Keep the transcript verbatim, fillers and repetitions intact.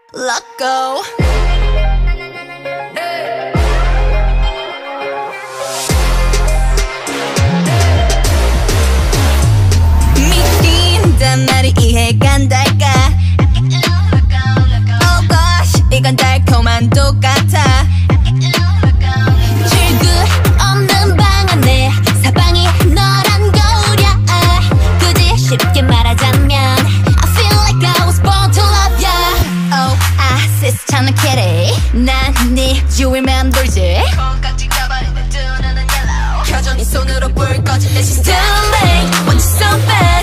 LOCO. 미친단 말이 이해가 안 될까? Oh gosh, 이건 달콤한 똑같아. 출구 없는 방 안에 사방이 너란 거울이야. 굳이 쉽게 말하자면 I feel like I was born to love ya. Oh, I sis 차는 kitty. 난 네 주위를 맴돌지. 콩깍지 가발에 내 두 눈은 yellow. 여전히 손으로 불 꺼질 때 she's too late. Want you so bad.